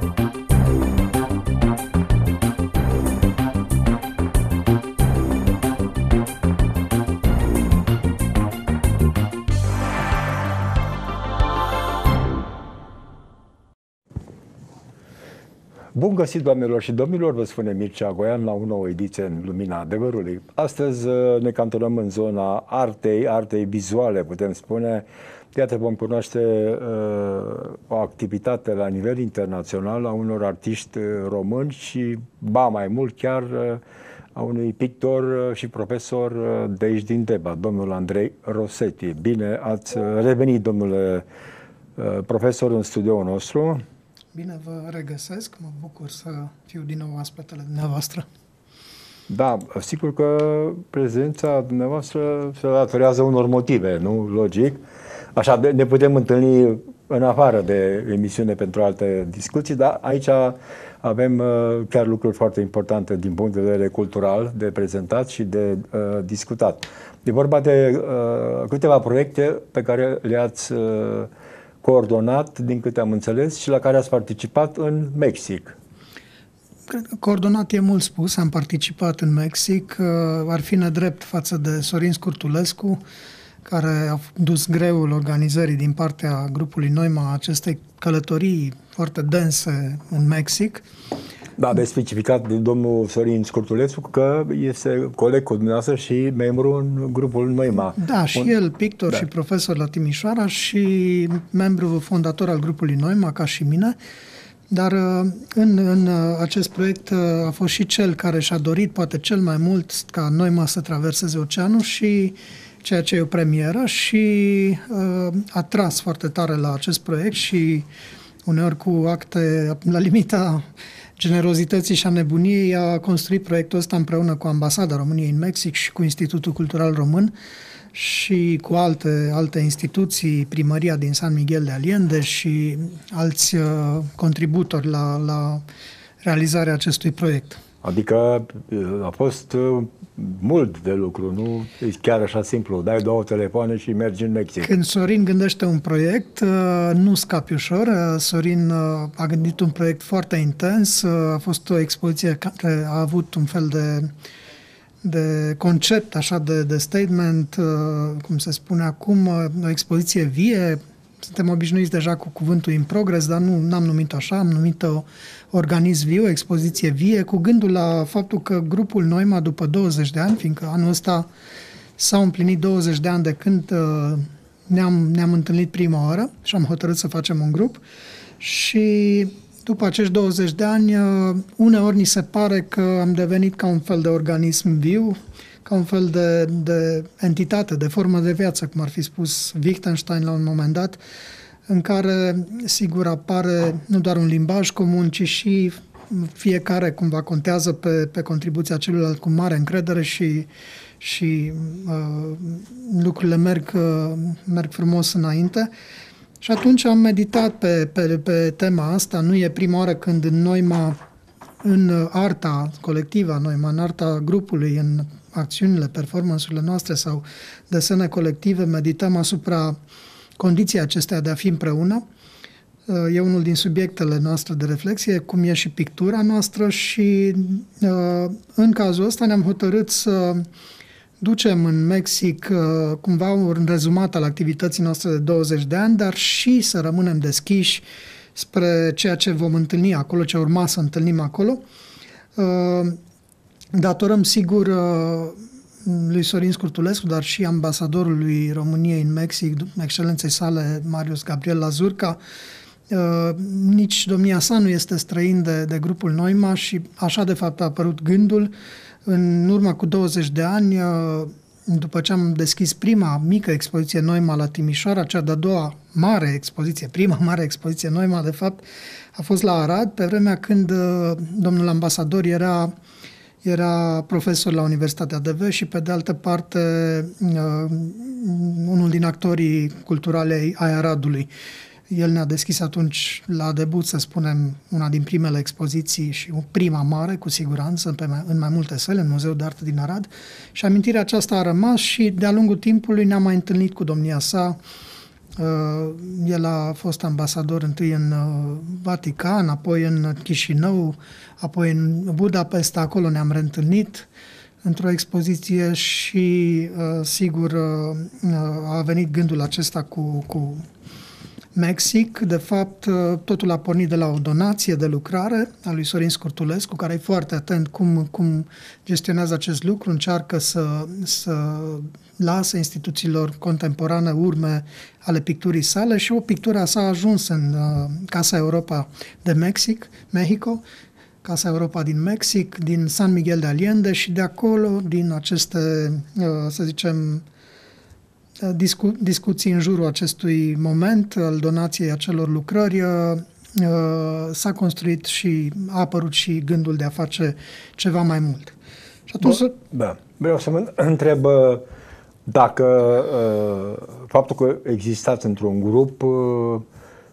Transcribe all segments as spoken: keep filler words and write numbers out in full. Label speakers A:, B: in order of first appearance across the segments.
A: Bun găsit, doamnelor și domnilor, vă spune Mircea Goian la o nouă ediție în Lumina Adevărului. Astăzi ne cantonăm în zona artei, artei vizuale, putem spune. Iată, vom cunoaște uh, o activitate la nivel internațional a unor artiști români și, ba mai mult, chiar uh, a unui pictor și profesor de aici din Deba, domnul Andrei Rosetti. Bine ați revenit, domnule uh, profesor, în studioul nostru.
B: Bine vă regăsesc, mă bucur să fiu din nou oaspetele dumneavoastră.
A: Da, sigur că prezența dumneavoastră se datorează unor motive, nu? Logic. Așa, ne putem întâlni în afară de emisiune pentru alte discuții, dar aici avem chiar lucruri foarte importante din punct de vedere cultural, de prezentat și de uh, discutat. E vorba de uh, câteva proiecte pe care le-ați uh, coordonat, din câte am înțeles, și la care ați participat în Mexic.
B: Cred că coordonat e mult spus, am participat în Mexic, ar fi nedrept față de Sorin Scurtulescu, care a dus greul organizării din partea grupului Noima acestei călătorii foarte dense în Mexic.
A: Da, de specificat din domnul Sorin Scurtulescu că este coleg cu dumneavoastră și membru în grupul Noima.
B: Da, și
A: Un...
B: el pictor
A: da.
B: și profesor la Timișoara și membru fondator al grupului Noima, ca și mine. Dar în, în acest proiect a fost și cel care și-a dorit poate cel mai mult ca Noima să traverseze oceanul, și ceea ce e o premieră, și uh, a tras foarte tare la acest proiect și uneori cu acte la limita generozității și a nebuniei a construit proiectul ăsta împreună cu Ambasada României în Mexic și cu Institutul Cultural Român și cu alte, alte instituții, Primăria din San Miguel de Allende și alți uh, contributori la, la realizarea acestui proiect.
A: Adică a fost uh, mult de lucru, nu e chiar așa simplu. Dai două telefoane și mergi în Mexic.
B: Când Sorin gândește un proiect, uh, nu scapi ușor. Uh, Sorin uh, a gândit un proiect foarte intens. Uh, a fost o expoziție care a avut un fel de de concept, așa, de, de statement, uh, cum se spune acum, uh, o expoziție vie. Suntem obișnuiți deja cu cuvântul in progress, dar nu n-am numit așa, am numit-o organism viu, expoziție vie, cu gândul la faptul că grupul Noima, după douăzeci de ani, fiindcă anul ăsta s-au împlinit douăzeci de ani de când uh, ne-am, ne-am întâlnit prima oară și am hotărât să facem un grup, și după acești douăzeci de ani, uneori ni se pare că am devenit ca un fel de organism viu, ca un fel de, de entitate, de formă de viață, cum ar fi spus Wittgenstein la un moment dat, în care, sigur, apare nu doar un limbaj comun, ci și fiecare cumva contează pe, pe contribuția celuilalt cu mare încredere și, și uh, lucrurile merg, uh, merg frumos înainte. Și atunci am meditat pe, pe, pe tema asta. Nu e prima oară când în Noima, în arta colectivă a Noima, în arta grupului, în acțiunile, performanțurile noastre sau desene colective, medităm asupra condiției acesteia de a fi împreună. E unul din subiectele noastre de reflexie, cum e și pictura noastră, și în cazul ăsta ne-am hotărât să ducem în Mexic uh, cumva un rezumat al activității noastre de douăzeci de ani, dar și să rămânem deschiși spre ceea ce vom întâlni acolo, ce urma să întâlnim acolo. Uh, datorăm, sigur, uh, lui Sorin Scurtulescu, dar și ambasadorului României în Mexic, excelenței sale Marius Gabriel Lazurca. Uh, nici domnia sa nu este străin de, de grupul Noima și așa, de fapt, a apărut gândul. În urmă cu douăzeci de ani, după ce am deschis prima mică expoziție Noima la Timișoara, cea de-a doua mare expoziție, prima mare expoziție Noima, de fapt, a fost la Arad, pe vremea când domnul ambasador era, era profesor la Universitatea D V și, pe de altă parte, unul din actorii culturali ai Aradului. El ne-a deschis atunci, la debut, să spunem, una din primele expoziții și prima mare, cu siguranță, pe mai, în mai multe săli, în Muzeul de Artă din Arad. Și amintirea aceasta a rămas și de-a lungul timpului ne-am mai întâlnit cu domnia sa El a fost ambasador întâi în Vatican, apoi în Chișinău, apoi în Budapesta, acolo ne-am reîntâlnit într-o expoziție și, sigur, a venit gândul acesta cu, cu Mexic. De fapt, totul a pornit de la o donație de lucrare a lui Sorin Scurtulescu, care e foarte atent cum, cum gestionează acest lucru, încearcă să, să lasă instituțiilor contemporane urme ale picturii sale și o pictură a sa a ajuns în uh, Casa Europa de Mexic, Mexico, Casa Europa din Mexic, din San Miguel de Allende și de acolo, din aceste, uh, să zicem, Discu- discuții în jurul acestui moment al donației acelor lucrări, uh, s-a construit și a apărut și gândul de a face ceva mai mult. Și atunci...
A: Bun, da. Vreau să mă întreb dacă uh, faptul că existați într-un grup uh,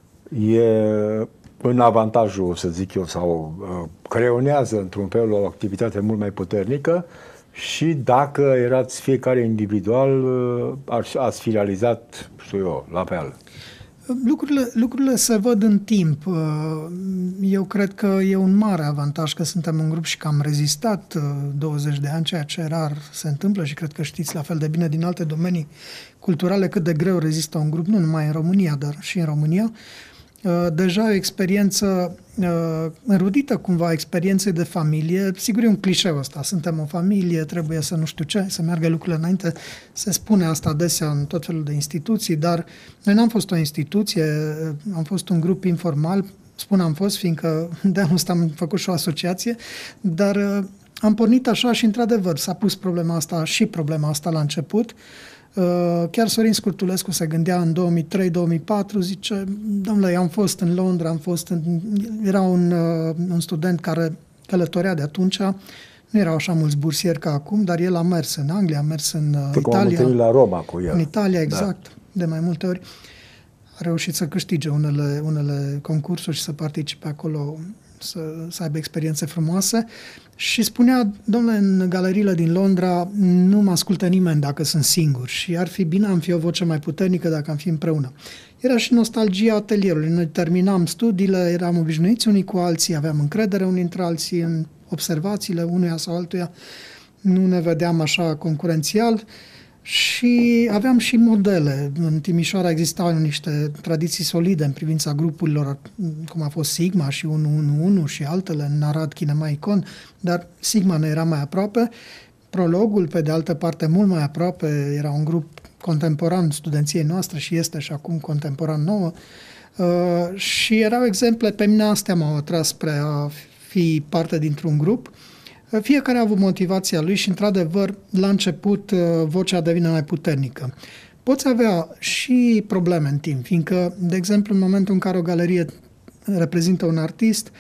A: e în avantajul, să zic eu, sau uh, creionează într-un fel o activitate mult mai puternică. Și dacă erați fiecare individual, ați fi realizat, știu eu, la fel.
B: Lucrurile, lucrurile se văd în timp. Eu cred că e un mare avantaj că suntem un grup și că am rezistat douăzeci de ani, ceea ce rar se întâmplă și cred că știți la fel de bine din alte domenii culturale cât de greu rezistă un grup, nu numai în România, dar și în România. Deja o experiență înrudită cumva, experiențe de familie. Sigur, e un clișeu ăsta. Suntem o familie, trebuie să nu știu ce, să meargă lucrurile înainte. Se spune asta adesea în tot felul de instituții, dar noi n-am fost o instituție, am fost un grup informal. Spun am fost, fiindcă de anul ăsta am făcut și o asociație, dar am pornit așa și, într-adevăr, s-a pus problema asta și problema asta la început. Chiar Sorin Scurtulescu se gândea în două mii trei două mii patru, zice, domnule, eu am fost în Londra, am fost în... era un, un student care călătorea de atunci, nu erau așa mulți bursieri ca acum, dar el a mers în Anglia, a mers în
A: Fă
B: Italia.
A: am la Roma cu el.
B: În Italia, exact, da. De mai multe ori. A reușit să câștige unele, unele concursuri și să participe acolo, să, să aibă experiențe frumoase. Și spunea, domnule, în galeriile din Londra nu mă ascultă nimeni dacă sunt singur și ar fi bine, am fi o voce mai puternică dacă am fi împreună. Era și nostalgia atelierului. Noi terminam studiile, eram obișnuiți unii cu alții, aveam încredere unii între alții în observațiile unuia sau altuia, nu ne vedeam așa concurențial și aveam și modele. În Timișoara existau niște tradiții solide în privința grupurilor, cum a fost Sigma și unu unu unu și altele, în Arad, Kinema, Icon, dar Sigma ne era mai aproape. Prologul, pe de altă parte, mult mai aproape, era un grup contemporan studenției noastre și este și acum contemporan nouă. Uh, și erau exemple, pe mine astea m-au atras spre a fi parte dintr-un grup. Fiecare a avut motivația lui și, într-adevăr, la început vocea devine mai puternică. Poți avea și probleme în timp, fiindcă, de exemplu, în momentul în care o galerie reprezintă un artist,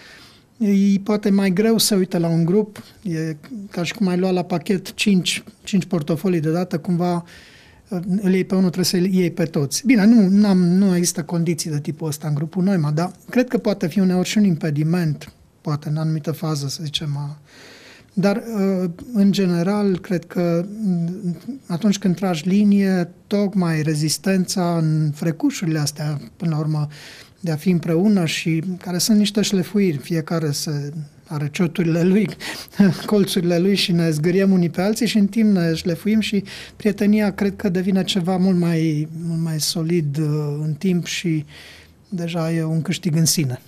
B: e poate mai greu să uite la un grup, e ca și cum ai lua la pachet cinci, cinci portofolii deodată, cumva îl iei pe unul, trebuie să-l iei pe toți. Bine, nu, n-am, nu există condiții de tipul ăsta în grupul Noima, dar cred că poate fi uneori și un impediment, poate în anumită fază, să zicem, a... Dar, în general, cred că atunci când tragi linie, tocmai rezistența în frecușurile astea, până la urmă, de a fi împreună și care sunt niște șlefuiri, fiecare se are cioturile lui, colțurile lui și ne zgâriem unii pe alții și în timp ne șlefuim și prietenia cred că devine ceva mult mai, mult mai solid în timp și deja e un câștig în sine.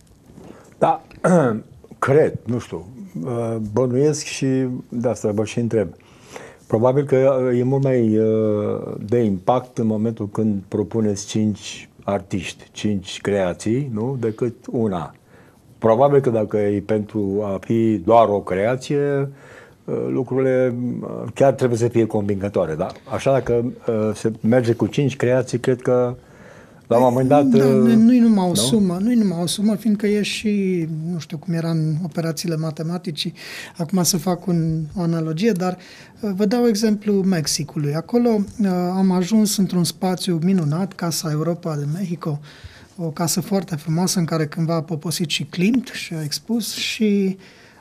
A: Da, cred, nu știu, bănuiesc și de asta vă și întreb. Probabil că e mult mai de impact în momentul când propuneți cinci artiști, cinci creații, nu? Decât una. Probabil că dacă e pentru a fi doar o creație, lucrurile chiar trebuie să fie convingătoare, da? Așa dacă se merge cu cinci creații, cred că la un moment dat...
B: Da, nu-i numai o nu? sumă, nu-i numai o sumă, fiindcă e și, nu știu cum era în operațiile matematicii, acum să fac un, o analogie, dar vă dau exemplu Mexicului. Acolo am ajuns într-un spațiu minunat, Casa Europa de Mexico, o casă foarte frumoasă în care cândva a poposit și Klimt și a expus și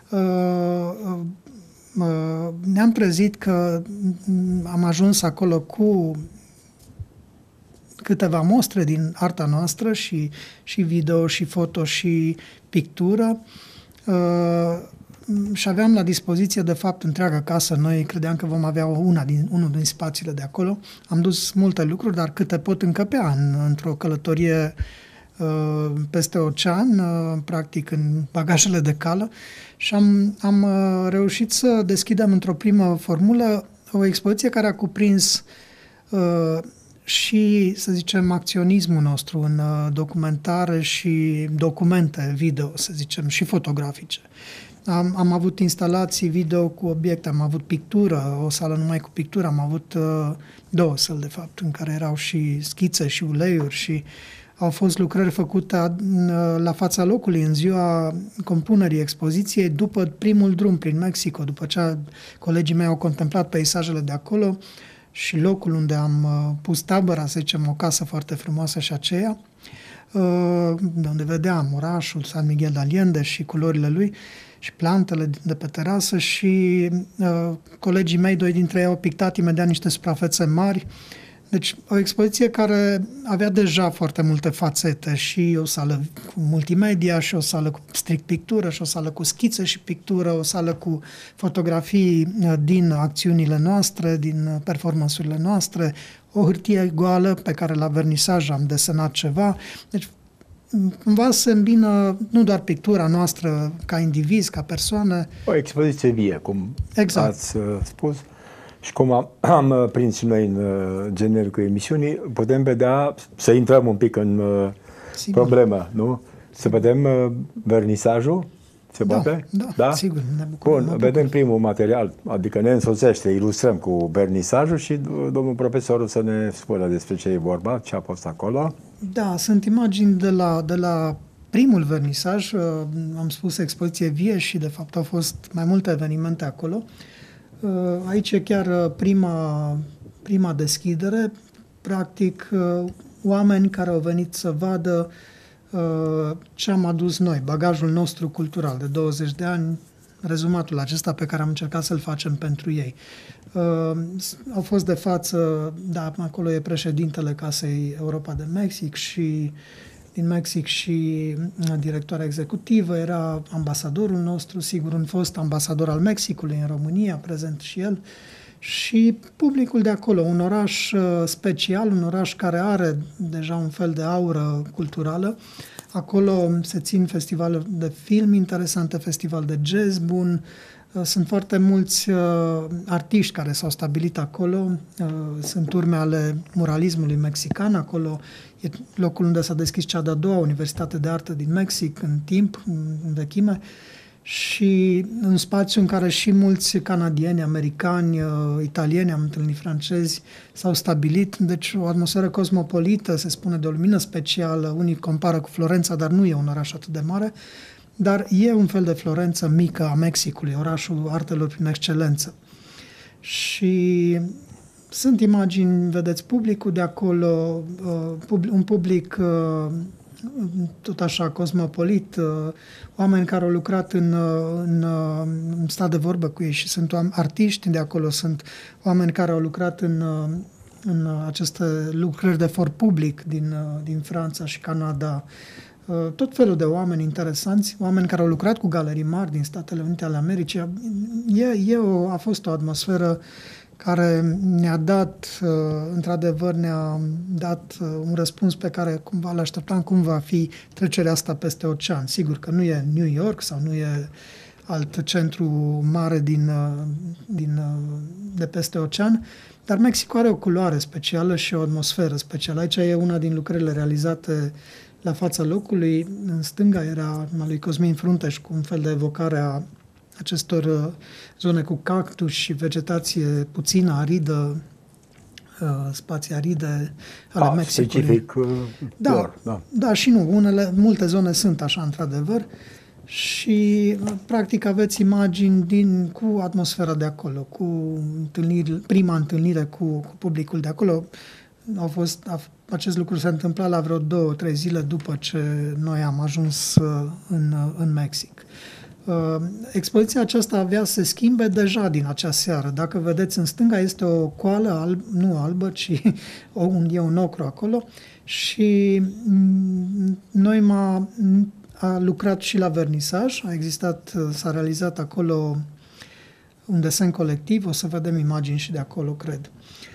B: uh, uh, ne-am trezit că am ajuns acolo cu câteva mostre din arta noastră și, și video, și foto, și pictură. Uh, și aveam la dispoziție, de fapt, întreaga casă. Noi credeam că vom avea una din, unul din spațiile de acolo. Am dus multe lucruri, dar câte pot încăpea în, într-o călătorie uh, peste ocean, uh, practic în bagajele de cală. Și am, am uh, reușit să deschidem într-o primă formulă o expoziție care a cuprins uh, și, să zicem, acționismul nostru în uh, documentare și documente video, să zicem, și fotografice. Am, am avut instalații video cu obiecte, am avut pictură, o sală numai cu pictură, am avut uh, două săli, de fapt, în care erau și schițe și uleiuri și au fost lucrări făcute uh, la fața locului în ziua compunerii expoziției, după primul drum prin Mexico, după ce colegii mei au contemplat peisajele de acolo și locul unde am uh, pus tabăra, să zicem, o casă foarte frumoasă și aceea, uh, de unde vedeam orașul San Miguel de Allende și culorile lui, și plantele de pe terasă și uh, colegii mei, doi dintre ei, au pictat imediat niște suprafețe mari. Deci o expoziție care avea deja foarte multe fațete, și o sală cu multimedia, și o sală cu strict pictură, și o sală cu schițe și pictură, o sală cu fotografii uh, din acțiunile noastre, din performanțurile noastre, o hârtie goală pe care la vernisaj am desenat ceva. Deci cumva se îmbină nu doar pictura noastră ca indivizi, ca persoane.
A: O expoziție vie, cum
B: exact.
A: ați uh, spus. Și cum am, am uh, prins și noi în uh, genericul emisiunii, putem vedea, să intrăm un pic în uh, problemă, nu? Să vedem uh, vernisajul? Se
B: da,
A: poate?
B: Da,
A: da,
B: sigur. Ne bucurăm,
A: Bun,
B: ne
A: vedem
B: bucur.
A: primul material, adică ne însoțește, ilustrăm cu vernisajul și domnul profesor o să ne spună despre ce e vorba, ce a fost acolo.
B: Da, sunt imagini de la, de la primul vernisaj, am spus expoziție vie și de fapt au fost mai multe evenimente acolo. Aici e chiar prima, prima deschidere, practic oameni care au venit să vadă ce am adus noi, bagajul nostru cultural de douăzeci de ani, rezumatul acesta pe care am încercat să-l facem pentru ei. Uh, au fost de față, da, acolo e președintele Casei Europa de Mexic și din Mexic și directoarea executivă, era ambasadorul nostru, sigur, un fost ambasador al Mexicului în România, prezent și el, și publicul de acolo, un oraș uh, special, un oraș care are deja un fel de aură culturală. Acolo se țin festivaluri de film interesante, festival de jazz bun. Sunt foarte mulți uh, artiști care s-au stabilit acolo. Uh, sunt urme ale muralismului mexican. Acolo e locul unde s-a deschis cea de-a doua Universitate de Artă din Mexic în timp, în vechime. Și un spațiu în care și mulți canadieni, americani, uh, italieni, am întâlnit francezi, s-au stabilit. Deci o atmosferă cosmopolită, se spune de o lumină specială. Unii compară cu Florența, dar nu e un oraș atât de mare. Dar e un fel de Florență mică a Mexicului, orașul artelor prin excelență. Și sunt imagini, vedeți, publicul de acolo, uh, un public uh, tot așa cosmopolit, uh, oameni care au lucrat în, uh, în, uh, în stat de vorbă cu ei și sunt artiști de acolo, sunt oameni care au lucrat în, uh, în aceste lucrări de for public din, uh, din Franța și Canada, tot felul de oameni interesanți, oameni care au lucrat cu galerii mari din Statele Unite ale Americii. E, e o, a fost o atmosferă care ne-a dat, într-adevăr, ne-a dat un răspuns pe care cumva îl așteptam, cum va fi trecerea asta peste ocean. Sigur că nu e New York sau nu e alt centru mare din, din, de peste ocean, dar Mexico are o culoare specială și o atmosferă specială. Aici e una din lucrările realizate la fața locului. În stânga era a lui Cosmin Frunteș, cu un fel de evocare a acestor zone cu cactus și vegetație puțină, aridă, spații aride ale
A: a,
B: Mexicului.
A: Specific uh,
B: da,
A: lor, da.
B: Da, și nu. Unele, multe zone sunt așa, într-adevăr. Și, practic, aveți imagini din, cu atmosfera de acolo, cu întâlniri, prima întâlnire cu, cu publicul de acolo. Au fost, a, acest lucru s-a întâmplat la vreo două, trei zile după ce noi am ajuns în, în Mexic. Expoziția aceasta avea să se schimbe deja din acea seară. Dacă vedeți în stânga este o coală, alb, nu albă, ci un, e un ocru acolo și noi m-a a lucrat și la vernisaj, a existat, s-a realizat acolo un desen colectiv, o să vedem imagini și de acolo, cred.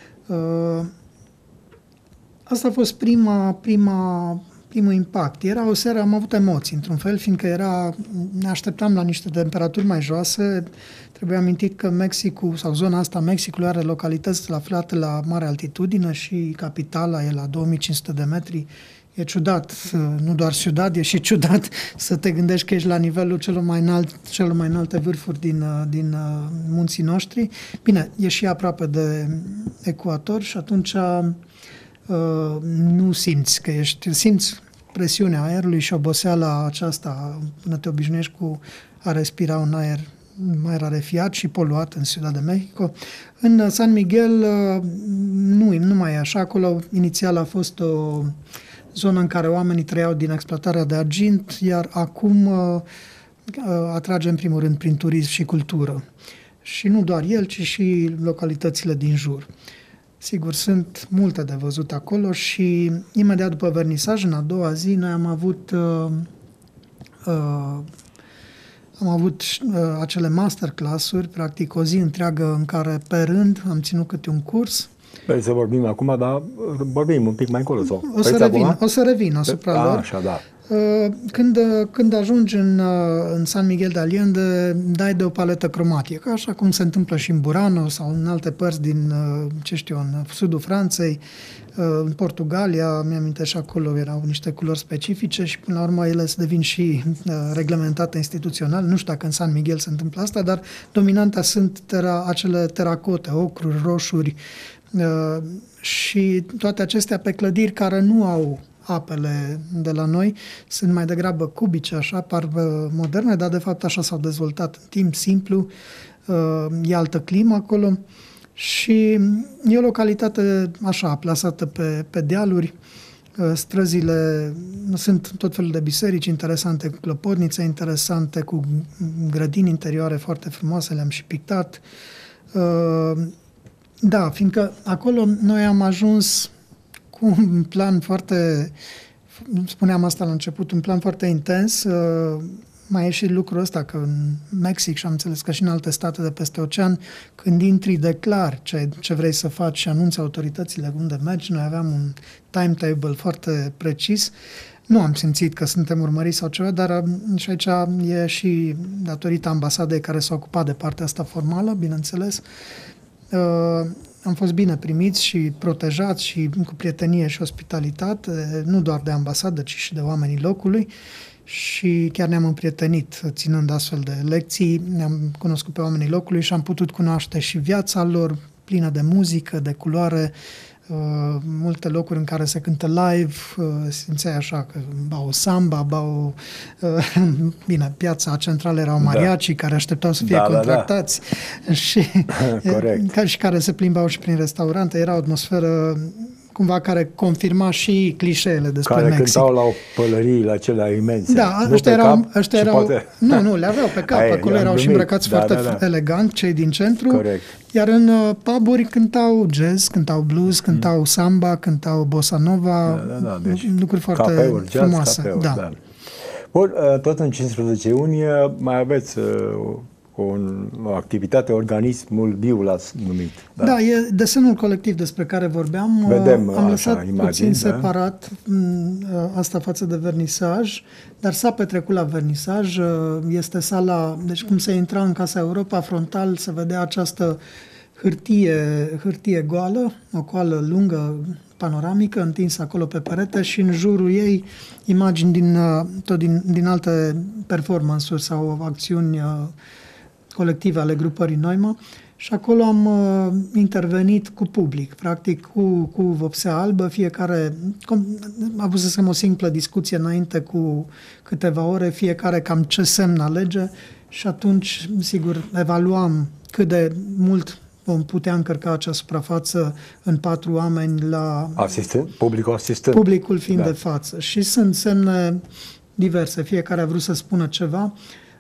B: Asta a fost prima, prima, primul impact. Era o seară, am avut emoții, într-un fel, fiindcă era, ne așteptam la niște temperaturi mai joase. Trebuie amintit că Mexicul, sau zona asta Mexicului, are localități aflate la mare altitudine și capitala e la două mii cinci sute de metri. E ciudat, nu doar ciudat, e și ciudat să te gândești că ești la nivelul celor mai înalt, celor mai înalte vârfuri din, din munții noștri. Bine, e și aproape de ecuator și atunci uh, nu simți că ești, simți presiunea aerului și oboseala aceasta până te obișnuiești cu a respira un aer mai rarefiat și poluat în Ciudad de Mexico. În San Miguel uh, nu, nu mai e așa. Acolo inițial a fost o zonă în care oamenii trăiau din exploatarea de argint, iar acum uh, atrage în primul rând prin turism și cultură. Și nu doar el, ci și localitățile din jur. Sigur, sunt multe de văzut acolo și imediat după vernisaj, în a doua zi, noi am avut uh, uh, am avut uh, acele masterclass-uri, practic o zi întreagă în care pe rând am ținut câte un curs.
A: Vrei să vorbim acum, dar vorbim un pic mai încolo. Sau?
B: O să, revin, o să revin asupra
A: A,
B: lor.
A: așa, da.
B: Când, când ajungi în, în San Miguel de Allende, dai de o paletă cromatică, așa cum se întâmplă și în Burano sau în alte părți din, ce știu, în sudul Franței, în Portugalia, mi-aminte și acolo erau niște culori specifice și până la urmă ele se devin și reglementate instituțional. Nu știu dacă în San Miguel se întâmplă asta, dar dominanta sunt tera, acele teracote, ocruri, roșuri, Uh, și toate acestea pe clădiri care nu au apele de la noi, sunt mai degrabă cubice, așa, par moderne, dar de fapt așa s-au dezvoltat în timp simplu, uh, e altă climă acolo și e o localitate așa, plasată pe, pe dealuri, uh, străzile, sunt tot felul de biserici interesante, cu clopotnițe interesante, cu grădini interioare foarte frumoase, le-am și pictat. Uh, Da, fiindcă acolo noi am ajuns cu un plan foarte, spuneam asta la început, un plan foarte intens. Mai e și lucrul ăsta că în Mexic și am înțeles că și în alte state de peste ocean, când intri declar ce, ce vrei să faci și anunți autoritățile unde mergi, noi aveam un timetable foarte precis. Nu am simțit că suntem urmăriți sau ceva, dar și aici e și datorită ambasadei care s-a ocupat de partea asta formală, bineînțeles. Uh, am fost bine primiți și protejați și cu prietenie și ospitalitate, nu doar de ambasadă, ci și de oamenii locului și chiar ne-am împrietenit ținând astfel de lecții, ne-am cunoscut pe oamenii locului și am putut cunoaște și viața lor plină de muzică, de culoare, uh, multe locuri în care se cântă live, uh, simțeai așa că ba o samba, ba o... Uh, bine, piața centrală erau mariachi da. care așteptau să fie da, contractați da, da. și, ca, și care se plimbau și prin restaurante, era o atmosferă cumva care confirma și clișeele despre
A: care
B: Mexic.
A: Care cântau la pălării acelea imense.
B: Da,
A: nu
B: ăștia
A: pe
B: erau,
A: cap,
B: ăștia erau
A: poate...
B: nu, nu, le aveau pe cap, Aia, acolo erau și îmbrăcați da, foarte da, da. elegant, cei din centru.
A: Corect.
B: Iar în uh, pub-uri cântau jazz, cântau blues, cântau mm. samba, cântau bossa nova, da, da, da. Deci, lucruri foarte capeuri, jazz, frumoase. Capeuri, da. Da.
A: Bun, tot în cincisprezece iunie mai aveți uh, o, o activitate, organismul Viu l-ați numit.
B: Da, da, e desenul colectiv despre care vorbeam.
A: Vedem
B: Am lăsat
A: așa, imagini,
B: puțin
A: da?
B: separat asta față de vernisaj, dar s-a petrecut la vernisaj. Este sala, deci cum se intra în Casa Europa, frontal se vedea această hârtie, hârtie goală, o coală lungă, panoramică, întinsă acolo pe perete și în jurul ei imagini din, tot din, din alte performance-uri sau acțiuni colective ale grupării Noima și acolo am uh, intervenit cu public, practic cu, cu vopsea albă, fiecare, com, a avut să o simplă discuție înainte cu câteva ore, fiecare cam ce semn alege și atunci, sigur, evaluam cât de mult vom putea încărca acea suprafață în patru oameni la...
A: Asistent, publicul asistent.
B: Publicul fiind da. de față. Și sunt semne diverse, fiecare a vrut să spună ceva.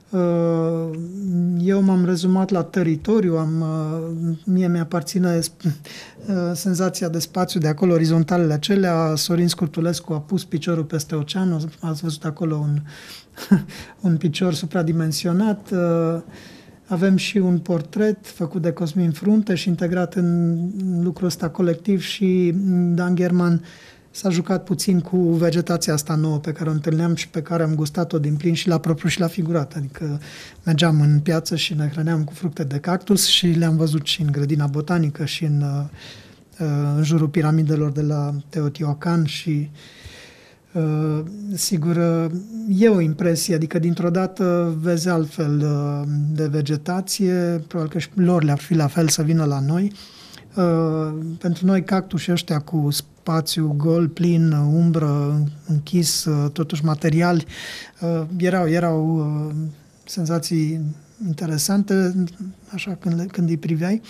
B: Eu m-am rezumat la teritoriu, am, mie mi-aparține senzația de spațiu de acolo, orizontalele acelea. Sorin Scurtulescu a pus piciorul peste ocean, ați văzut acolo un, un picior supradimensionat. Avem și un portret făcut de Cosmin Frunte și integrat în lucrul ăsta colectiv și Dan German s-a jucat puțin cu vegetația asta nouă pe care o întâlneam și pe care am gustat-o din plin și la propriu și la figurat. Adică mergeam în piață și ne hrăneam cu fructe de cactus și le-am văzut și în grădina botanică și în, în jurul piramidelor de la Teotihuacan și sigur e o impresie, adică dintr-o dată vezi altfel de vegetație, probabil că și lor le-ar fi la fel să vină la noi. Pentru noi cactușii ăștia cu spațiu gol, plin, umbră, închis, totuși materiali, erau, erau senzații interesante, așa când, le, când îi priveai.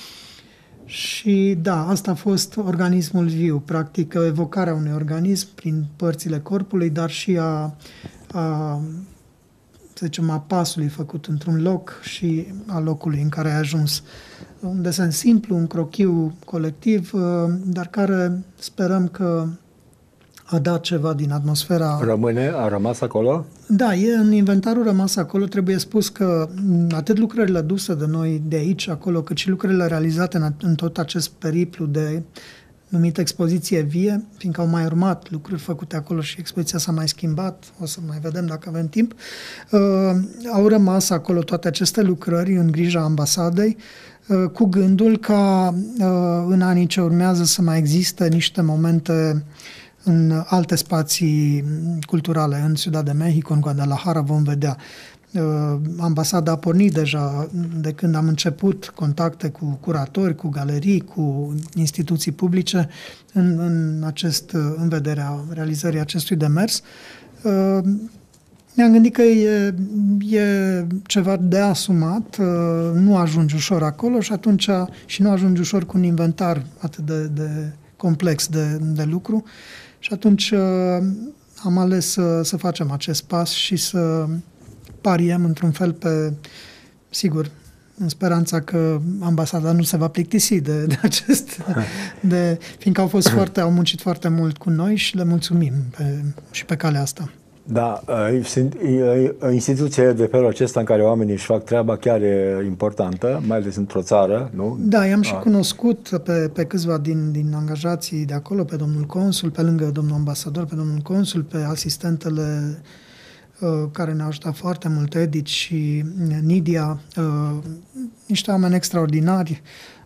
B: Și da, asta a fost organismul viu, practic evocarea unui organism prin părțile corpului, dar și a, a să zicem, a pasului făcut într-un loc și a locului în care ai ajuns. Un desen simplu, un crochiu colectiv, dar care sperăm că a dat ceva din atmosfera...
A: Rămâne? A rămas acolo?
B: Da, e în inventarul rămas acolo. Trebuie spus că atât lucrările duse de noi de aici, acolo, cât și lucrările realizate în, în tot acest periplu de numită expoziție vie, fiindcă au mai urmat lucruri făcute acolo și expoziția s-a mai schimbat, o să mai vedem dacă avem timp, uh, au rămas acolo toate aceste lucrări în grija ambasadei, uh, cu gândul ca uh, în anii ce urmează să mai existe niște momente în alte spații culturale, în Ciudad de Mexico, în Guadalajara, vom vedea. Ambasada a pornit deja de când am început contacte cu curatori, cu galerii, cu instituții publice în, în, acest, în vederea realizării acestui demers. Ne-am gândit că e, e ceva de asumat, nu ajungi ușor acolo și atunci și nu ajungi ușor cu un inventar atât de, de complex de, de lucru și atunci am ales să, să facem acest pas și să pariem într-un fel pe, sigur, în speranța că ambasada nu se va plictisi de, de acest, de, fiindcă au fost foarte, au muncit foarte mult cu noi și le mulțumim pe, și pe calea asta.
A: Da, instituția de felul acesta în care oamenii își fac treaba chiar e importantă, mai ales într-o țară, nu?
B: Da, i-am și cunoscut pe, pe câțiva din, din angajații de acolo, pe domnul consul, pe lângă domnul ambasador, pe domnul consul, pe asistentele care ne-au ajutat foarte mult, Edith și Nidia, niște oameni extraordinari,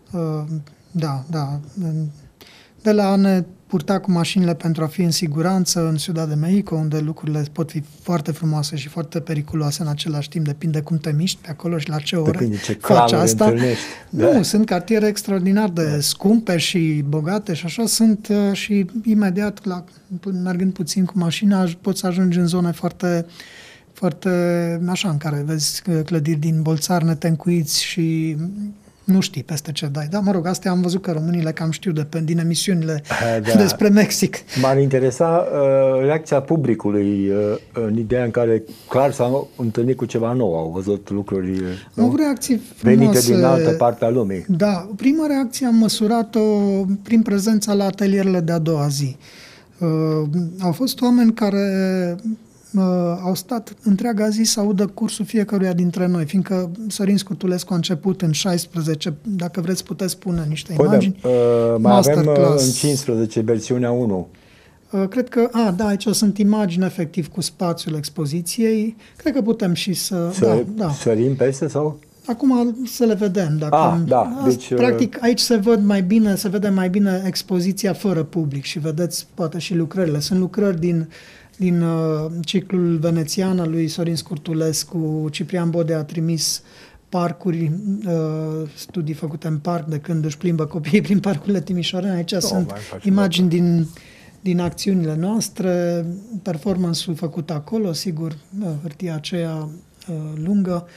B: da, da, de la a ne purta cu mașinile pentru a fi în siguranță în Ciudad de Mexico, unde lucrurile pot fi foarte frumoase și foarte periculoase în același timp, depinde cum te miști pe acolo și la ce ore
A: depinde ce
B: faci asta.
A: Întâlnești.
B: Nu,
A: da.
B: Sunt cartiere extraordinar de da. scumpe și bogate și așa sunt și imediat, la, mergând puțin cu mașina, poți să ajungi în zone foarte, foarte așa, în care vezi clădiri din bolțari netencuiți și nu știi peste ce dai. Da, mă rog, astea am văzut că românii le cam știu de pe, din emisiunile da. despre Mexic.
A: M-ar interesa uh, reacția publicului uh, în ideea în care clar s-au întâlnit cu ceva nou, au văzut lucruri uh,
B: au reacții frumoase,
A: venite din altă parte a lumii.
B: Da, prima reacție am măsurat-o prin prezența la atelierele de a doua zi. Uh, au fost oameni care Uh, au stat întreaga zi să audă cursul fiecăruia dintre noi, fiindcă Sorin Scurtulescu a început în șaisprezece, dacă vreți puteți spune niște
A: Păi
B: imagini.
A: Da, uh, mai avem uh, în cincisprezece versiunea unu.
B: Uh, cred că, a, da, aici sunt imagini efectiv cu spațiul expoziției. Cred că putem și să...
A: să
B: da, da.
A: Sărim peste sau?
B: Acum să le vedem. Dacă
A: ah, da. Deci,
B: practic aici se văd mai bine, se vede mai bine expoziția fără public și vedeți poate și lucrările. Sunt lucrări din din uh, ciclul venețian al lui Sorin Scurtulescu. Ciprian Bode a trimis parcuri, uh, studii făcute în parc de când își plimbă copiii prin parcurile timișorene. Aici oh, sunt imagini din, din acțiunile noastre, performance-ul făcut acolo, sigur, hârtia aceea uh, lungă.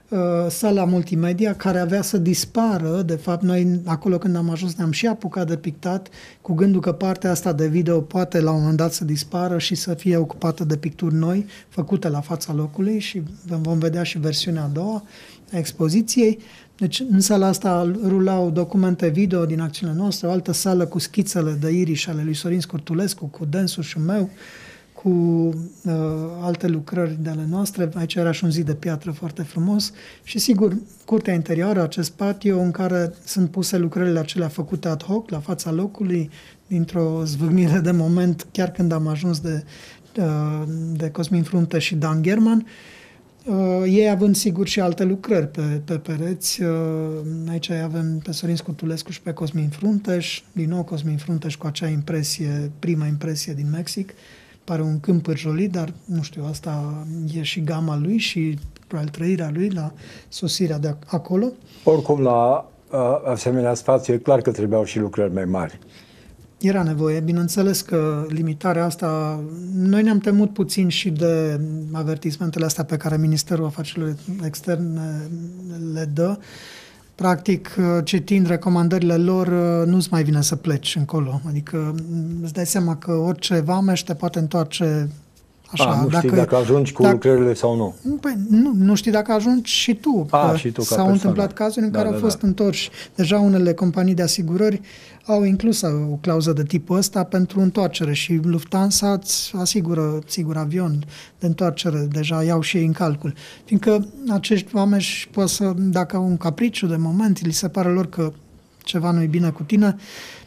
B: sala multimedia, care avea să dispară. De fapt, noi acolo când am ajuns ne-am și apucat de pictat, cu gândul că partea asta de video poate la un moment dat să dispară și să fie ocupată de picturi noi, făcute la fața locului, și vom vedea și versiunea a doua a expoziției. Deci în sala asta rulau documente video din acțiunile noastre, o altă sală cu schițele de iriș ale lui Sorin Scurtulescu, cu densușul meu, cu uh, alte lucrări de ale noastre. Aici era și un zid de piatră foarte frumos și, sigur, curtea interioară, acest patio în care sunt puse lucrările acelea făcute ad hoc, la fața locului, dintr-o zvâgnire de moment, chiar când am ajuns de, uh, de Cosmin Frunte și Dan German. Uh, ei având, sigur, și alte lucrări pe, pe pereți. Uh, aici avem pe Sorin Scurtulescu și pe Cosmin Frunteș, din nou Cosmin Frunteș cu acea impresie, prima impresie din Mexic. Pare un câmp pârjolit, dar, nu știu, asta e și gama lui și probabil trăirea lui la sosirea de acolo.
A: Oricum, la uh, asemenea spațiu, e clar că trebuiau și lucrări mai mari.
B: Era nevoie. Bineînțeles că limitarea asta... Noi ne-am temut puțin și de avertismentele astea pe care Ministerul Afacerilor Externe le dă. Practic, citind recomandările lor, nu-ți mai vine să pleci încolo. Adică îți dai seama că orice vameș te poate întoarce așa.
A: A, nu știi
B: dacă,
A: dacă ajungi cu
B: dacă,
A: lucrările sau nu.
B: Păi, nu, nu știi dacă ajungi și tu.
A: A, și tu ca
B: S-au
A: persoană.
B: întâmplat cazuri în
A: Da,
B: care
A: da,
B: au fost
A: da.
B: întorși. Deja unele companii de asigurări au inclus o clauză de tipul ăsta pentru întoarcere și Lufthansa îți asigură, sigur, avion de întoarcere. Deja iau și ei în calcul. Fiindcă acești oameni pot să, dacă au un capriciu de moment, li se pare lor că ceva nu e bine cu tine,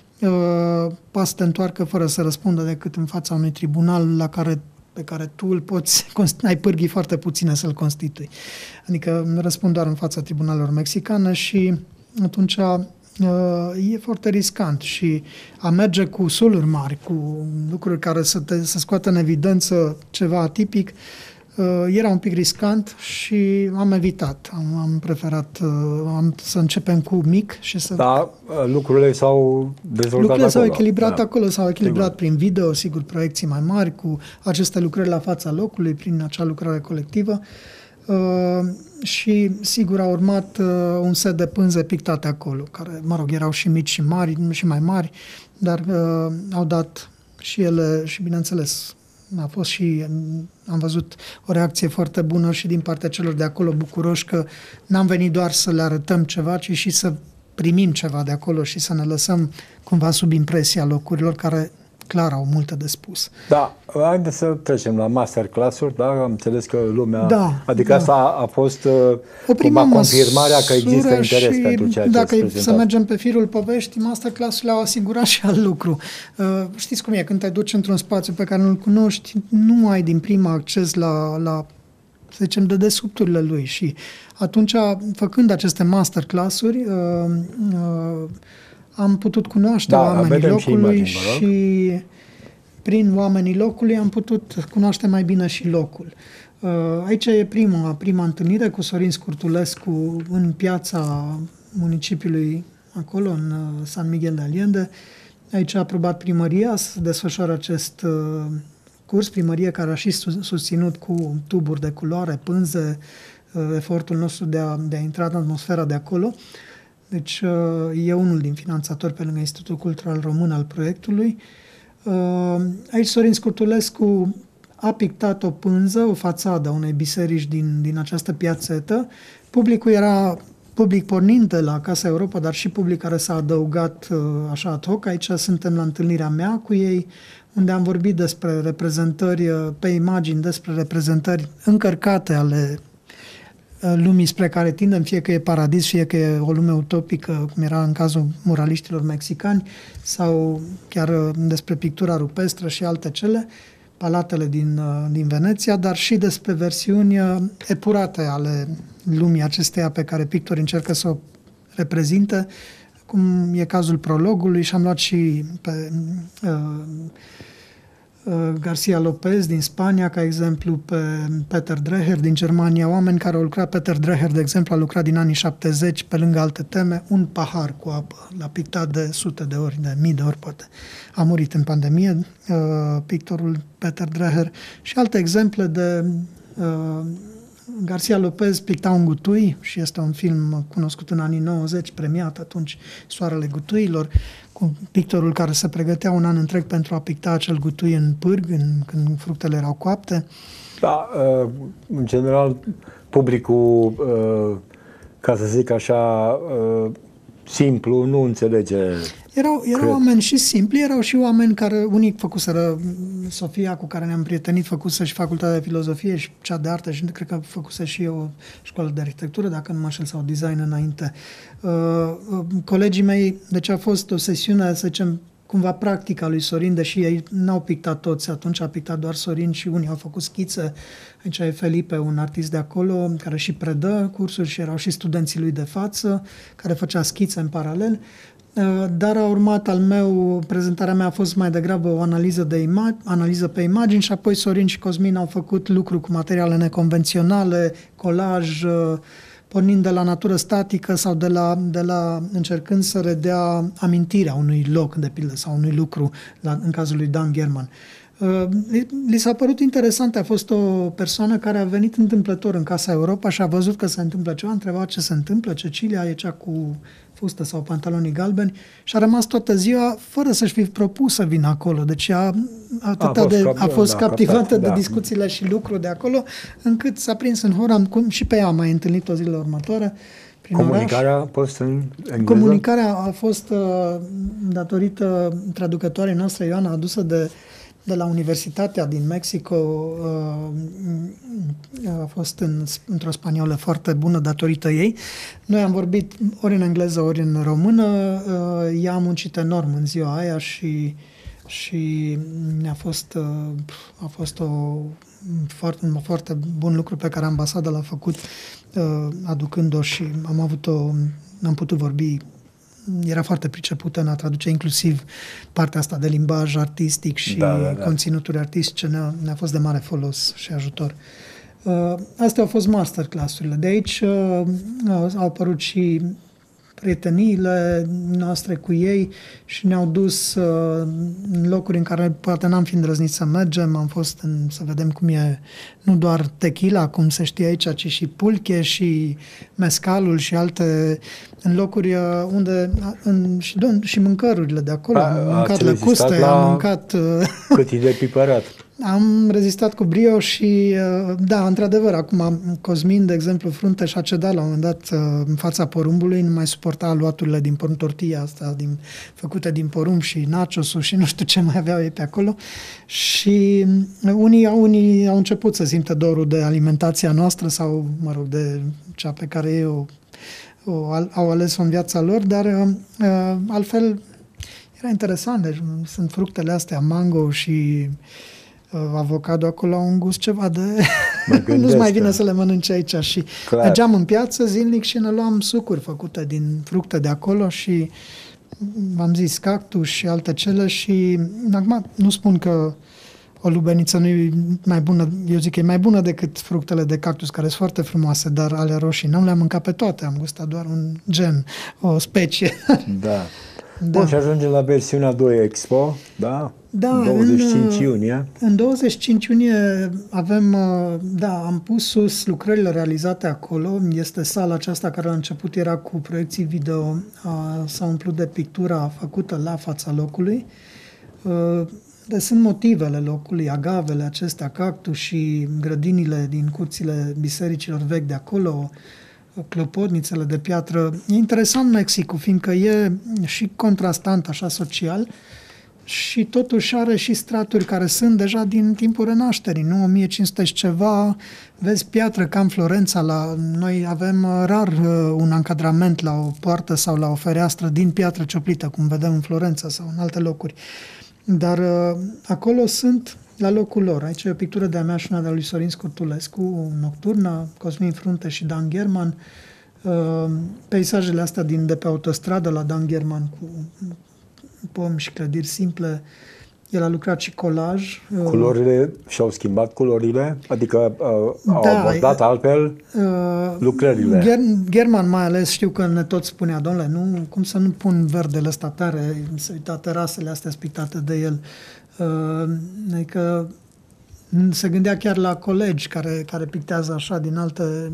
B: uh, poate să te întoarcă fără să răspundă decât în fața unui tribunal la care pe care tu îl poți, ai pârghii foarte puține să-l constitui. Adică răspund doar în fața tribunalelor mexicane și atunci e foarte riscant și a merge cu suluri mari, cu lucruri care să, te, să scoată în evidență ceva atipic, era un pic riscant și am evitat. Am, am preferat am, să începem cu mic și să...
A: Da, lucrurile s-au dezvoltat
B: Lucrurile s-au
A: acolo.
B: echilibrat
A: Da.
B: acolo, s-au echilibrat
A: Sigur.
B: prin video, sigur, proiecții mai mari, cu aceste lucrări la fața locului, prin acea lucrare colectivă. Uh, și, sigur, a urmat uh, un set de pânze pictate acolo, care, mă rog, erau și mici și mari, și mai mari, dar uh, au dat și ele, și bineînțeles, a fost și, am văzut o reacție foarte bună și din partea celor de acolo, bucuroși că n-am venit doar să le arătăm ceva, ci și să primim ceva de acolo și să ne lăsăm cumva sub impresia locurilor care clar au multe de spus.
A: Da, haideți să trecem la masterclass-uri, da? Am înțeles că lumea...
B: Da,
A: adică
B: da.
A: asta a, a fost
B: O prima
A: cumva confirmarea că există
B: măsură
A: interes
B: și
A: pentru ceea ce
B: dacă
A: ați
B: e
A: prezentat.
B: să mergem pe firul poveștii, masterclass-urile au asigurat și alt lucru. Uh, știți cum e, când te duci într-un spațiu pe care nu-l cunoști, nu ai din prima acces la, la să zicem, dedesubturile lui și atunci, făcând aceste masterclass-uri, uh, uh, am putut cunoaște
A: Da,
B: oamenii
A: vedem și
B: locului
A: imagini, vă rog.
B: și prin oamenii locului am putut cunoaște mai bine și locul. Uh, Aici e prima, prima întâlnire cu Sorin Scurtulescu în piața municipiului, acolo, în uh, San Miguel de Allende. Aici a aprobat primăria să desfășoare acest uh, curs, primărie care a și sus- susținut cu tuburi de culoare, pânze, uh, efortul nostru de a, de a intra în atmosfera de acolo. Deci uh, e unul din finanțatori pe lângă Institutul Cultural Român al proiectului. Uh, Aici Sorin Scurtulescu a pictat o pânză, o fațadă a unei biserici din, din această piațetă. Publicul era public pornind de la Casa Europa, dar și public care s-a adăugat uh, așa ad hoc. Aici suntem la întâlnirea mea cu ei, unde am vorbit despre reprezentări uh, pe imagini, despre reprezentări încărcate ale uh, lumii spre care tindem, fie că e paradis, fie că e o lume utopică, cum era în cazul muraliștilor mexicani, sau chiar uh, despre pictura rupestră și alte cele, palatele din, uh, din Veneția, dar și despre versiuni uh, epurate ale lumii acesteia pe care pictorii încercă să o reprezinte, cum e cazul prologului, și am luat și pe uh, uh, Garcia Lopez din Spania, ca exemplu, pe Peter Dreher din Germania, oameni care au lucrat. Peter Dreher, de exemplu, a lucrat din anii șaptezeci, pe lângă alte teme, un pahar cu apă, l-a pictat de sute de ori, de mii de ori, poate. A murit în pandemie, uh, pictorul Peter Dreher, și alte exemple de uh, Garcia Lopez picta un gutui și este un film cunoscut în anii nouăzeci, premiat atunci, Soarele gutuilor, cu pictorul care se pregătea un an întreg pentru a picta acel gutui în pârg, în, când fructele erau coapte.
A: Da, în general, publicul, ca să zic așa, simplu, nu înțelege.
B: Erau, erau oameni și simpli, erau și oameni care, unii făcuseră, Sofia, cu care ne-am prietenit, făcuse și facultatea de filozofie și cea de artă și cred că făcuse și eu o școală de arhitectură, dacă nu mă înșel, sau design înainte. Uh, uh, colegii mei, deci a fost o sesiune, să zicem, cumva practica lui Sorin, deși ei n-au pictat toți, atunci a pictat doar Sorin și unii au făcut schițe. Aici e Felipe, un artist de acolo, care și predă cursuri și erau și studenții lui de față, care făcea schițe în paralel. Dar a urmat al meu, prezentarea mea a fost mai degrabă o analiză, de ima- analiză pe imagini și apoi Sorin și Cosmin au făcut lucru cu materiale neconvenționale, colaj, pornind de la natură statică sau de la, de la încercând să redea amintirea unui loc, de pildă, sau unui lucru, la, în cazul lui Dan German. Li s-a părut interesant, a fost o persoană care a venit întâmplător în Casa Europa și a văzut că se întâmplă ceva, a întrebat ce se întâmplă, Cecilia e cea cu fustă sau pantalonii galbeni și a rămas toată ziua fără să-și fi propus să vină acolo. Deci a, atâta a, de, cap, a fost da, captivată captat, de da. discuțiile și lucru de acolo, încât s-a prins în horă, cum și pe ea am mai întâlnit o zilele următoare.
A: Comunicarea a fost în engleză?
B: Comunicarea a fost uh, datorită traducătoarei noastre, Ioana, adusă de de la Universitatea din Mexico, a fost în, într-o spaniolă foarte bună datorită ei. Noi am vorbit ori în engleză, ori în română. Ea a muncit enorm în ziua aia și, și a fost, a fost o, foarte, un foarte bun lucru pe care ambasada l-a făcut aducând-o și am avut o, am putut vorbi. Era foarte pricepută în a traduce inclusiv partea asta de limbaj artistic și da, da, da. conținuturi artistice. Ne-a, ne-a fost de mare folos și ajutor. Uh, astea au fost masterclass-urile. De aici uh, au apărut și prieteniile noastre cu ei și ne-au dus uh, în locuri în care poate n-am fi îndrăznit să mergem. Am fost în, să vedem cum e nu doar tequila, cum se știe aici, ci și pulche și mescalul și alte în locuri unde în, și, și mâncărurile de acolo.
A: A,
B: am mâncat lăcuste, am mâncat...
A: Cât de piperat.
B: Am rezistat cu brio și, da, într-adevăr, acum Cosmin, de exemplu, frunte și-a cedat la un moment dat în fața porumbului, nu mai suporta aluaturile din porumb, tortilla asta din, făcute din porumb și nachosul și nu știu ce mai aveau ei pe acolo. Și unii, unii au început să simtă dorul de alimentația noastră sau, mă rog, de cea pe care ei o, o, au ales-o în viața lor, dar altfel era interesant. Deci sunt fructele astea, mango și avocado, acolo au un gust ceva de... Nu-ți mai vine să le mănânci aici. Și clar. Mergeam în piață zilnic și ne luam sucuri făcute din fructe de acolo și am zis cactus și alte cele și acum nu spun că o lubeniță nu e mai bună, eu zic că e mai bună decât fructele de cactus, care sunt foarte frumoase, dar ale roșii nu le-am mâncat pe toate, am gustat doar un gen, o specie.
A: Da. Da. Bun, și ajungem la versiunea doi Expo, da?
B: Da,
A: douăzeci și cinci iunie.
B: În douăzeci și cinci iunie avem, da, am pus sus lucrările realizate acolo. Este sala aceasta care la început era cu proiecții video, a, s-a umplut de pictura făcută la fața locului. Deci sunt motivele locului, agavele acestea, cactus și grădinile din curțile bisericilor vechi de acolo, clopotnițele de piatră. E interesant Mexicul, fiindcă e și contrastant așa social și totuși are și straturi care sunt deja din timpul Renașterii, nu? o mie cinci sute și ceva, vezi piatră ca în Florența, la, noi avem rar un încadrament la o poartă sau la o fereastră din piatră cioplită, cum vedem în Florența sau în alte locuri. Dar acolo sunt la locul lor. Aici e o pictură de-a mea și una de-a lui Sorin Scurtulescu, nocturnă, Cosmin Frunte și Dan German. Peisajele astea din, de pe autostradă la Dan German cu pomi și clădiri simple. El a lucrat și colaj.
A: Culorile și-au schimbat culorile? Adică uh, au da, abordat altfel uh, lucrările?
B: Ger- German mai ales, știu că ne tot spunea, domnule, nu, cum să nu pun verdele ăsta tare, se uita terasele astea spictate de el. Uh, adică Se gândea chiar la colegi care, care pictează așa din alte...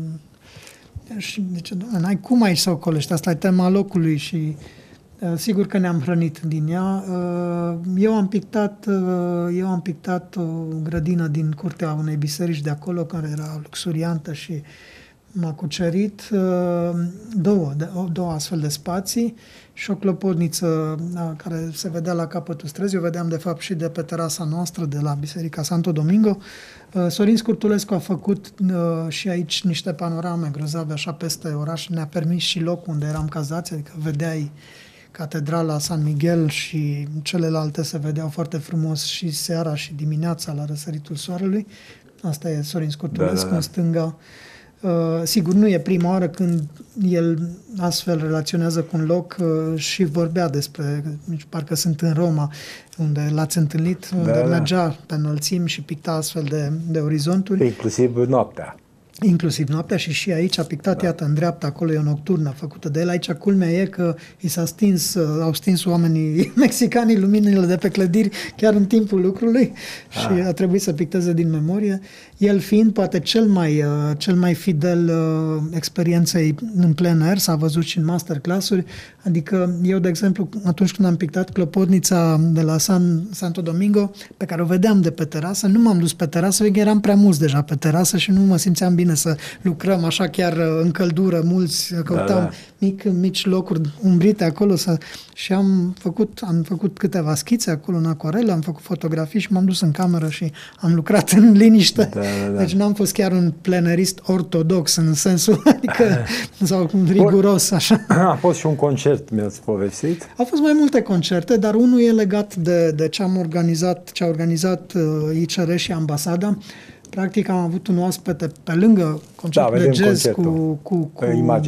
B: Și zice, n-ai cum aici să o colești, asta e tema locului și uh, sigur că ne-am hrănit din ea. Uh, eu am pictat uh, eu am pictat o grădină din curtea unei biserici de acolo, care era luxuriantă și m-a cucerit, uh, două, de, două astfel de spații și o clopotniță uh, care se vedea la capătul străzii, o vedeam de fapt și de pe terasa noastră de la Biserica Santo Domingo. Uh, Sorin Scurtulescu a făcut uh, și aici niște panorame grozave așa peste oraș, ne-a permis și locul unde eram cazați, adică vedeai Catedrala San Miguel și celelalte se vedeau foarte frumos și seara și dimineața la răsăritul soarelui. Asta e Sorin Scurtulescu, da, da, da. În stânga. Uh, sigur, nu e prima oară când el astfel relaționează cu un loc uh, și vorbea despre, parcă sunt în Roma, unde l-ați întâlnit, unde da, mergea da. pe înălțimi și picta astfel de, de orizonturi.
A: Inclusiv noaptea.
B: Inclusiv noaptea și și aici a pictat, da. Iată, în dreapta, acolo e o nocturnă făcută de el. Aici culmea e că i s-a stins, au stins oamenii mexicanii luminile de pe clădiri chiar în timpul lucrului ah. și a trebuit să picteze din memorie. El fiind poate cel mai, cel mai fidel experienței în plein air, s-a văzut și în masterclass-uri, adică eu, de exemplu, atunci când am pictat clopotnița de la San, Santo Domingo, pe care o vedeam de pe terasă, nu m-am dus pe terasă, pentru că eram prea mulți deja pe terasă și nu mă simțeam bine să lucrăm așa chiar în căldură, mulți, căutam da, da. Mic, mici locuri umbrite acolo să... și am făcut, am făcut câteva schițe acolo în acuarelă, am făcut fotografii și m-am dus în cameră și am lucrat în liniște. Da, da, da. Deci n-am fost chiar un plenerist ortodox în sensul, adică, sau riguros, așa.
A: A fost și un concert, mi-ați povestit?
B: Au fost mai multe concerte, dar unul e legat de, de ce am organizat, ce a organizat uh, I C R și Ambasada. Practic am avut un oaspete pe lângă concertul da, de jazz cu, cu, cu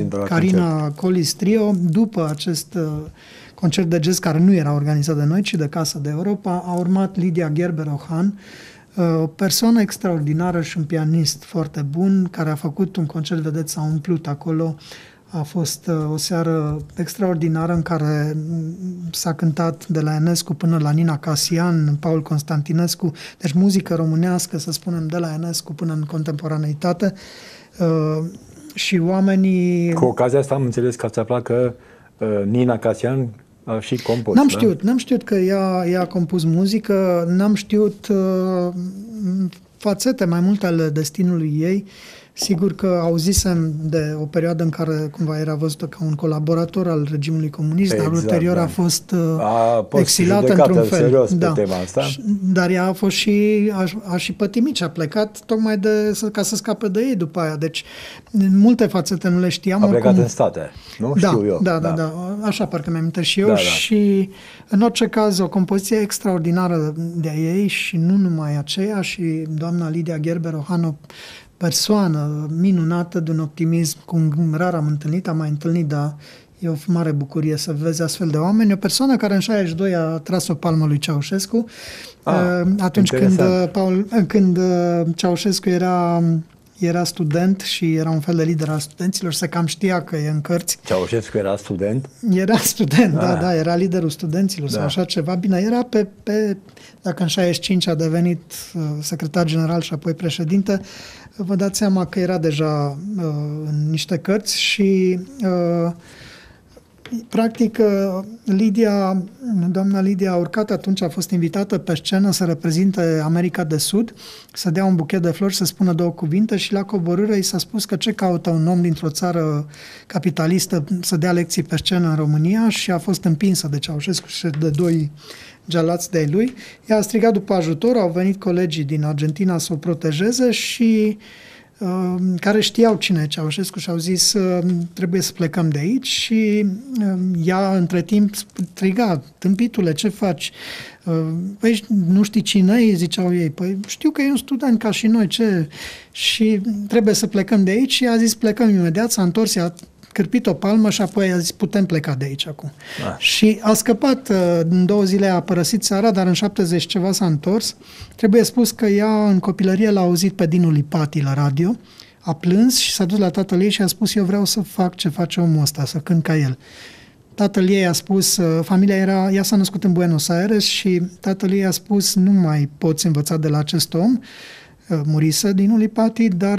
B: Carina Collis Trio. După acest uh, concert de jazz, care nu era organizat de noi, ci de Casa de Europa, a urmat Lidia Gerber-Ohan, uh, o persoană extraordinară și un pianist foarte bun, care a făcut un concert, vedeți, s-a umplut acolo. A fost uh, o seară extraordinară în care s-a cântat de la Enescu până la Nina Casian, Paul Constantinescu, deci muzică românească, să spunem, de la Enescu până în contemporaneitate. Uh, și oamenii...
A: Cu ocazia asta am înțeles că ați aflat că uh, Nina Casian a și compus.
B: N-am
A: da?
B: știut, n-am știut că ea, ea a compus muzică, n-am știut uh, fațete mai multe ale destinului ei. Sigur că auzisem de o perioadă în care cumva era văzută ca un colaborator al regimului comunist, exact, dar ulterior da. a fost a exilată într-un fel.
A: Serios
B: da.
A: pe tema asta.
B: Dar ea a fost și a, a și pătimit și a plecat tocmai de, ca să scape de ei după aia. Deci multe fațete nu le știam.
A: A plecat oricum... în state, nu?
B: Da,
A: Știu eu.
B: Da, da, da, da. Așa parcă mi-am amintit și eu. Da, da. Și în orice caz o compoziție extraordinară de ei și nu numai aceea, și doamna Lidia Gerber-Ohan, persoană minunată, de un optimism cum rar am întâlnit, am mai întâlnit, dar e o mare bucurie să vezi astfel de oameni. O persoană care în șaizeci și doi a tras o palmă lui Ceaușescu, ah, atunci când, Paul, când Ceaușescu era, era student și era un fel de lider al studenților, se cam știa că e în cărți.
A: Ceaușescu era student?
B: Era student, ah. da, da, era liderul studenților da. sau așa ceva. Bine, era pe, pe dacă în șaizeci și cinci a devenit secretar general și apoi președinte, vă dați seama că era deja uh, în niște cărți și uh, practic uh, Lidia, doamna Lidia a urcat atunci, a fost invitată pe scenă să reprezinte America de Sud, să dea un buchet de flori, să spună două cuvinte și la coborâre i s-a spus că ce caută un om dintr-o țară capitalistă să dea lecții pe scenă în România, și a fost împinsă de Ceaușescu și de doi gelați de lui. Ea a strigat după ajutor, au venit colegii din Argentina să o protejeze și uh, care știau cine e Ceaușescu și au zis uh, trebuie să plecăm de aici, și uh, ea între timp striga: tâmpitule, ce faci? Uh, păi nu știi cine e? Ziceau ei. Păi știu că e un student ca și noi, ce? Și trebuie să plecăm de aici, și a zis plecăm imediat, s-a întors, i-a cârpit o palmă și apoi a zis putem pleca de aici acum. Ah. Și a scăpat, în două zile a părăsit țara, dar în șaptezeci ceva s-a întors. Trebuie spus că ea în copilărie l-a auzit pe Dinu Lipati la radio, a plâns și s-a dus la tatăl ei și a spus: eu vreau să fac ce face omul ăsta, să cânt ca el. tatăl ei a spus, familia era, ea s-a născut în Buenos Aires și tatăl ei a spus, nu mai poți învăța de la acest om, murise din Ulipati, dar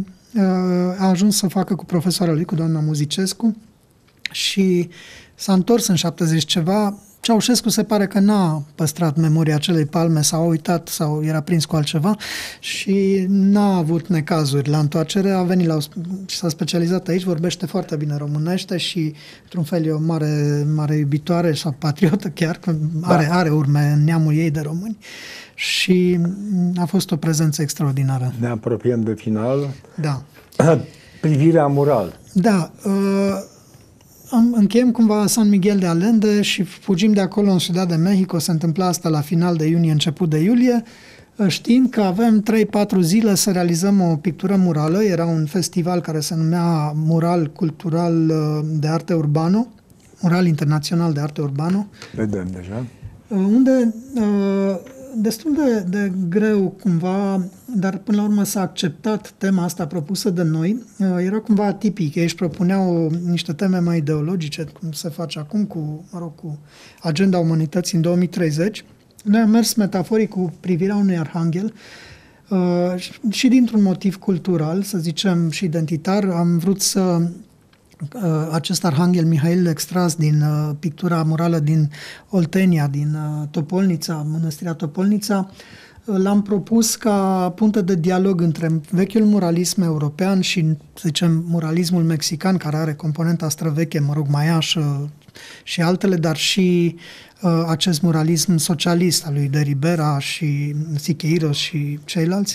B: a ajuns să facă cu profesoara lui, cu doamna Muzicescu, și s-a întors în șaptezeci ceva. Ceaușescu se pare că n-a păstrat memoria acelei palme, s-a uitat sau era prins cu altceva și n-a avut necazuri la întoarcere, a venit la și s-a specializat aici, vorbește foarte bine românește și într-un fel e o mare, mare iubitoare sau patriotă chiar, că are, da. are urme în neamul ei de români și a fost o prezență extraordinară.
A: Ne apropiem de final.
B: Da.
A: Privirea mural.
B: Da, uh, încheiem cumva San Miguel de Allende și fugim de acolo în Ciudad de Mexico. Se întâmpla asta la final de iunie, început de iulie, știind că avem trei patru zile să realizăm o pictură murală. Era un festival care se numea Mural Cultural de Arte Urbano, Mural Internațional de Arte Urbano.
A: Vedem deja.
B: Unde destul de, de greu cumva, dar până la urmă s-a acceptat tema asta propusă de noi. Era cumva atipic. Ei își propuneau niște teme mai ideologice, cum se face acum cu, mă rog, cu Agenda Umanității în două mii treizeci. Noi am mers metaforic cu privirea unui arhanghel uh, și dintr-un motiv cultural, să zicem, și identitar. Am vrut să acest arhanghel Mihail extras din uh, pictura murală din Oltenia, din uh, Topolnița, mănăstirea Topolnița, uh, l-am propus ca punte de dialog între vechiul muralism european și, să zicem, muralismul mexican, care are componenta străveche, mă rog, maiașă și altele, dar și uh, acest muralism socialist al lui de Ribera și Siqueiros și ceilalți,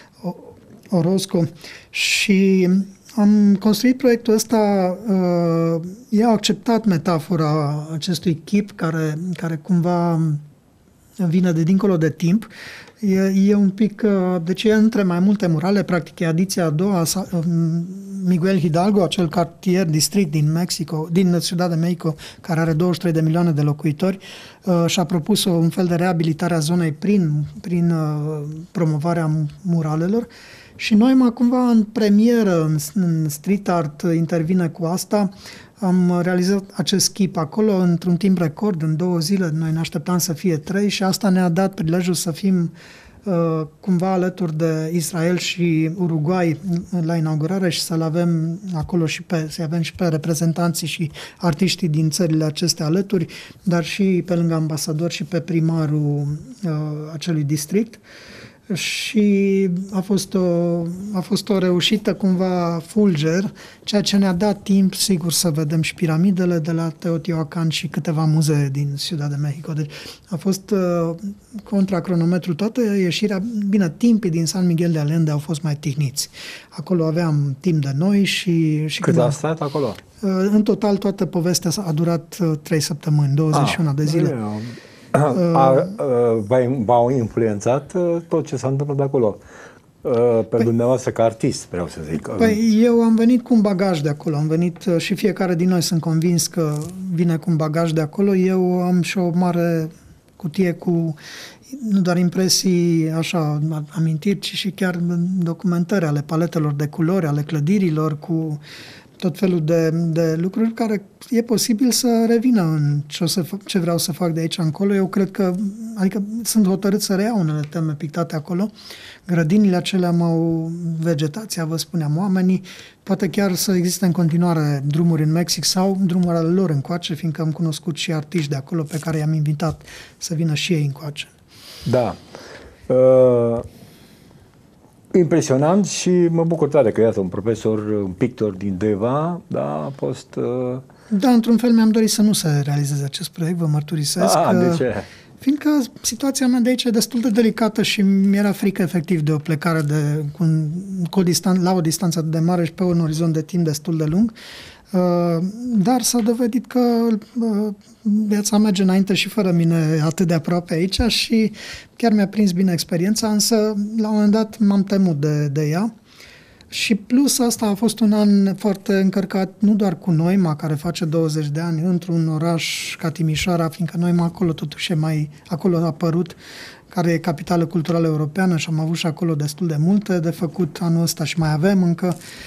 B: Orozco. Și am construit proiectul ăsta, uh, ei au acceptat metafora acestui chip care, care cumva vine de dincolo de timp. E, e un pic, uh, deci e între mai multe murale, practic e ediția a doua. Uh, Miguel Hidalgo, acel cartier, district din Mexico, din Ciudad de Mexico, care are douăzeci și trei de milioane de locuitori, uh, și-a propus un fel de reabilitare a zonei prin, prin uh, promovarea muralelor. Și noi, mai cumva, în premieră, în, în street art, intervine cu asta. Am realizat acest chip acolo într-un timp record, în două zile. Noi ne așteptam să fie trei și asta ne-a dat prilejul să fim uh, cumva alături de Israel și Uruguay la inaugurare și să-l avem acolo și pe, să avem și pe reprezentanții și artiștii din țările acestea alături, dar și pe lângă ambasador și pe primarul uh, acelui district. Și a fost, o, a fost o reușită cumva fulger, ceea ce ne-a dat timp, sigur, să vedem și piramidele de la Teotihuacan și câteva muzee din Ciudad de Mexico. Deci a fost uh, contra cronometru toată ieșirea. Bine, timpii din San Miguel de Allende au fost mai tihniți. Acolo aveam timp de noi și... și
A: Cât a stat acolo?
B: Uh, în total, toată povestea a durat uh, trei săptămâni, douăzeci și unu ah, de zile.
A: Eu... A, a, v-au influențat tot ce s-a întâmplat de acolo. Pe păi, dumneavoastră ca artist, vreau să zic.
B: Păi eu am venit cu un bagaj de acolo. Am venit și fiecare din noi sunt convins că vine cu un bagaj de acolo. Eu am și o mare cutie cu nu doar impresii, așa, amintiri, ci și chiar documentări ale paletelor de culori, ale clădirilor, cu tot felul de, de lucruri care e posibil să revină în ce, o să, ce vreau să fac de aici încolo. Eu cred că, adică sunt hotărât să reiau unele teme pictate acolo. Grădinile acelea au vegetația, vă spuneam, oamenii. Poate chiar să existe în continuare drumuri în Mexic sau drumuri ale lor încoace, fiindcă am cunoscut și artiști de acolo pe care i-am invitat să vină și ei încoace.
A: Da. Uh... Impresionant și mă bucur tare că, iată, un profesor, un pictor din Deva, da, a fost... Uh...
B: Da, într-un fel mi-am dorit să nu se realizeze acest proiect, vă mărturisesc.
A: Ah,
B: că,
A: de ce?
B: Fiindcă situația mea de aici e destul de delicată și mi-era frică efectiv de o plecare de, cu un, cu o distan- la o distanță de mare și pe un orizont de timp destul de lung. Uh, dar s-a dovedit că uh, viața merge înainte și fără mine atât de aproape aici și chiar mi-a prins bine experiența, însă la un moment dat m-am temut de, de ea. Și plus asta a fost un an foarte încărcat, nu doar cu Noima, care face douăzeci de ani, într-un oraș ca Timișoara, fiindcă Noima acolo totuși e mai, acolo a apărut, care e capitală culturală europeană și am avut și acolo destul de multe de făcut anul ăsta și mai avem încă.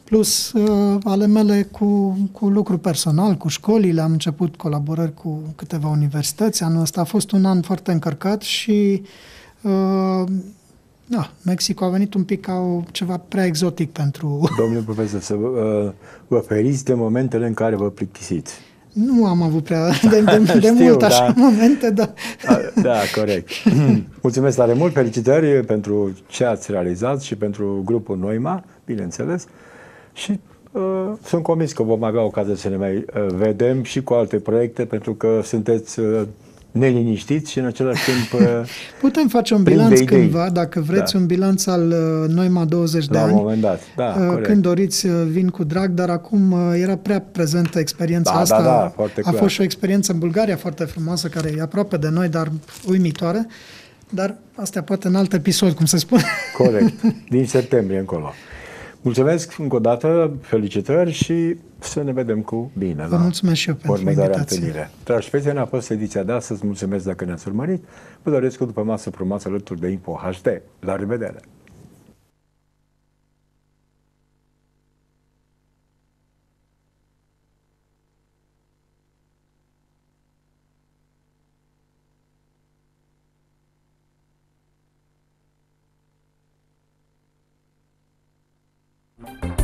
B: plus uh, ale mele cu, cu lucru personal, cu școlile. Am început colaborări cu câteva universități. Anul ăsta a fost un an foarte încărcat și uh, da, Mexic a venit un pic ca o, ceva prea exotic pentru...
A: Domnule profesor, să uh, vă feriți de momentele în care vă plictisiți.
B: Nu am avut prea de, de, de
A: Știu,
B: mult așa
A: da.
B: momente, dar...
A: Da, da, corect. Mulțumesc tare mult, felicitări pentru ce ați realizat și pentru grupul Noima, bineînțeles. Și uh, sunt convins că vom avea ocazia să ne mai uh, vedem și cu alte proiecte, pentru că sunteți uh, neliniștiți și în același timp... Uh,
B: Putem face un
A: plin de
B: bilanț
A: idei.
B: cândva, dacă vreți,
A: Da.
B: un bilanț al uh, Noima douăzeci de
A: La un
B: ani.
A: moment dat, da,
B: Uh,
A: corect.
B: Când doriți, uh, vin cu drag, dar acum uh, era prea prezentă experiența
A: Da,
B: asta.
A: da, da, foarte
B: A
A: clar.
B: fost și o experiență în Bulgaria foarte frumoasă, care e aproape de noi, dar uimitoare. Dar astea poate în alt episod, cum se spune.
A: Corect. Din septembrie încolo. Mulțumesc încă o dată, felicitări și să ne vedem cu bine.
B: Vă mulțumesc și eu pentru
A: următoarea
B: invitație.
A: întâlnire. Dragi prieteni, a fost ediția de astăzi. Mulțumesc dacă ne-ați urmărit. Vă doresc o după masă frumoasă alături de Info H D. La revedere! Thank you.